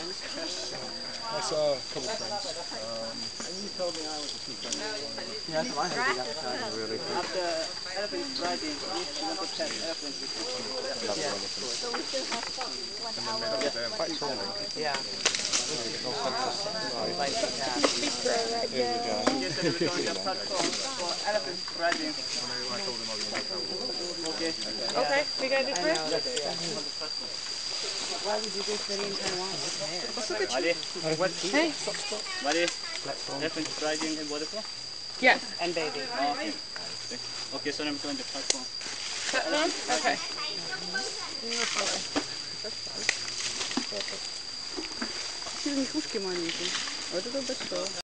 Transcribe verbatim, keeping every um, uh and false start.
I saw a couple friends. Um, And you told me I was a teacher. Yeah, that's what I heard at the time. really After elephant riding, you want to test elephants with you. Yeah, of course. So we still have one and then hour. maybe them. One hour. Yeah. Like, yeah. Here we go. Yes, so we're going to the platform for elephant riding. I told them I was going to travel. Okay. Okay, we gotta do I first? know. Why would you go study in Taiwan? Ready? Hey. Ready? Elephant riding and waterfall? Yes. And baby. Oh, okay. Okay, so then we're going to the platform. Okay. Сильные кушки маленькие. Вот это большое.